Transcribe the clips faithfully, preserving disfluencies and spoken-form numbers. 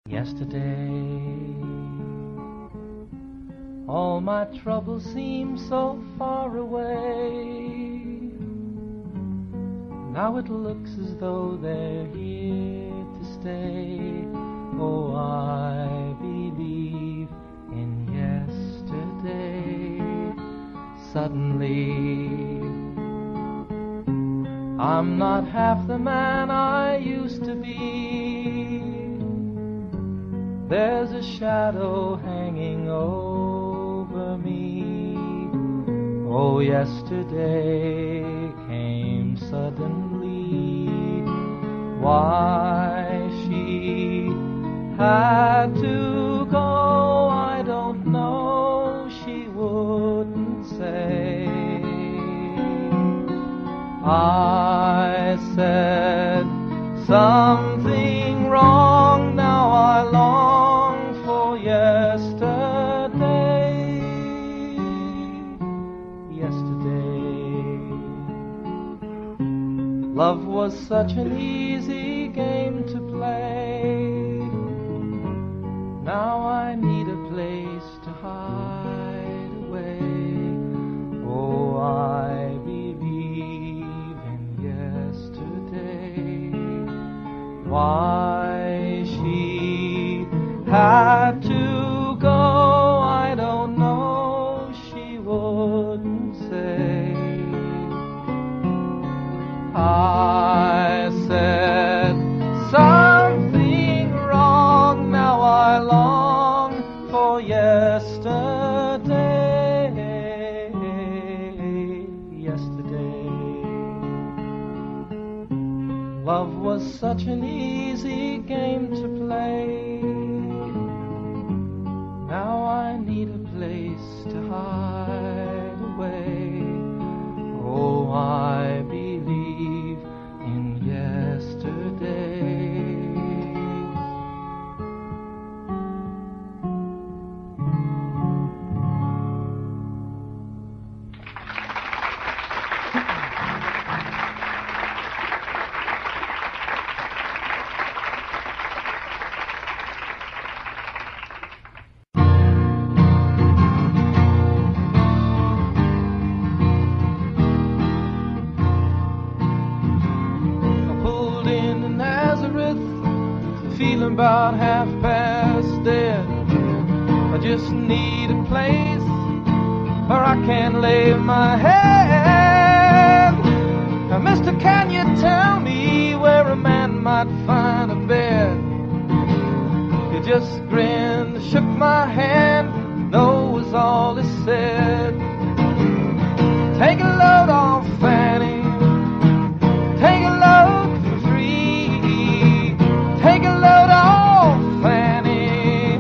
Yesterday, all my troubles seem so far away. Now it looks as though they're here to stay. Oh, I believe in yesterday. Suddenly, I'm not half the man I used to be. There's a shadow hanging over me. Oh, yesterday came suddenly. Why she had to go, I don't know, she wouldn't say. I said something wrong, now I long for yesterday. Yesterday, love was such an easy game to play. Now I need a place to hide away. Oh, I believe in yesterday. Why she had to go, I don't know, she wouldn't say. I said something wrong, now I long for yesterday. Yesterday, love was such an easy game to play. Now I need a place to hide away. Oh, I believe in yesterday. Feeling about half past dead. I just need a place where I can lay my head. Now, mister, can you tell me where a man might find a bed? He just grinned, shook my hand, no was all he said. Take a load off, Fanny, take a load for free. Take a load off, Fanny,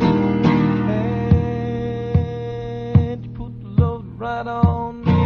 and you put the load right on me.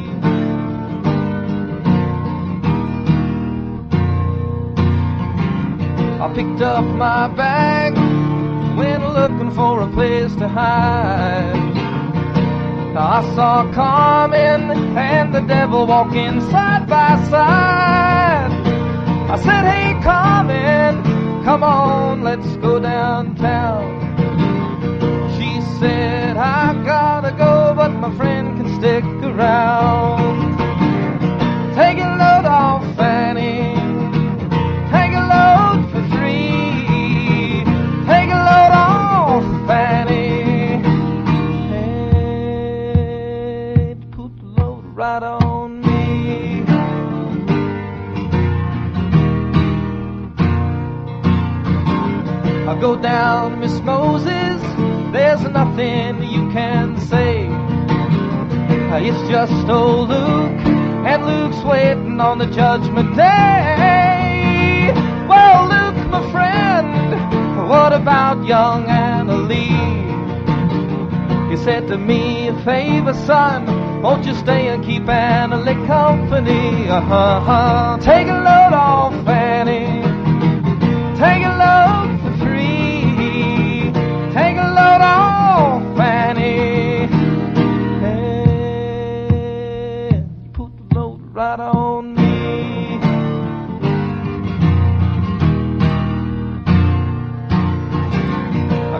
I picked up my bag, went looking for a place to hide. I saw Carmen and the devil walking side by side. I said, hey, Carmen, come on, let's go downtown. She said, I gotta go, but my friend can stick around. Take a load off, Fanny, take a load for free. Take a load off, Fanny, and put the load right on me. I go down, Miss Moses, there's nothing you can say. It's just old Luke, and Luke's waiting on the judgment day. Well, Luke, my friend, what about young Anna Lee? He said to me, a favor, son, won't you stay and keep Anna Lee company? Uh-huh. Take a load off, Fanny, take a load for free. Take a load off, Fanny, and put the load right on me.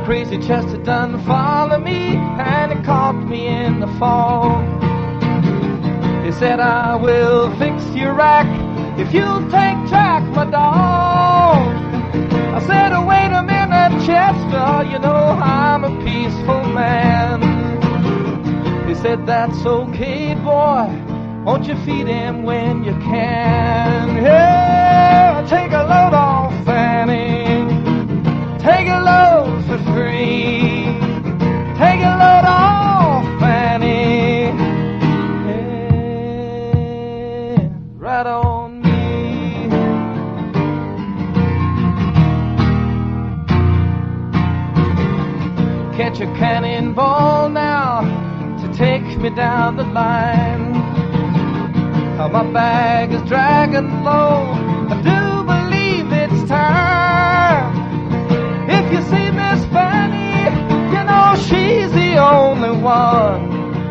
crazy chest had done follow me, and it caught me in the fall. They said, I will fix your rack if you'll take track, my dog. I said, oh, wait a minute, Chester, you know I'm a peaceful man. They said, that's okay, boy, won't you feed him when you can? Yeah, take a load off, Fanny, take a load for free, take a load off, Fanny, yeah, right on me. Catch a cannonball now to take me down the line. How my bag is dragging low, I do believe it's time. If you see Miss Fanny, you know she's the only one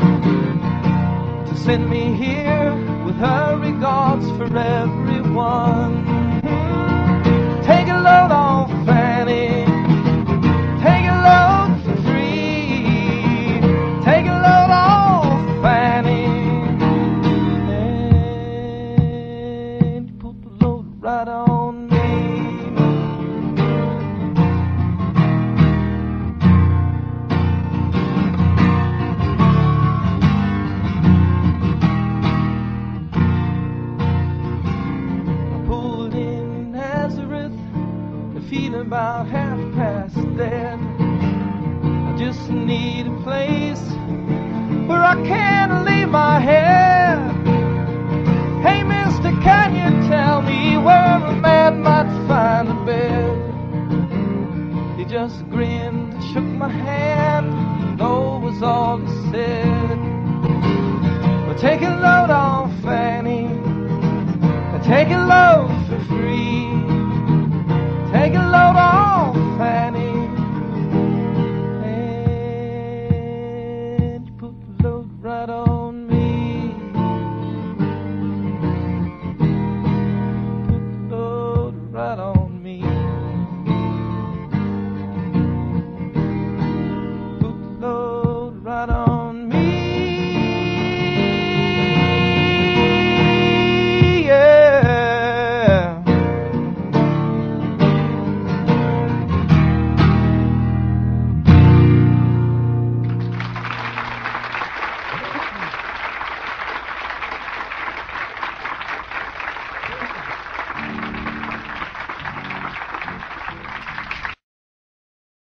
to send me here with her regards for everyone. Take a load off, Fanny, take a load for free, take a load off, Fanny, and put the load right on me. Feeling about half past dead. I just need a place where I can lay my head. Hey, mister, can you tell me where a man might find a bed? He just grinned, shook my hand, no was all he said. Well, take a load off, Fanny, take a load for free, take a load off,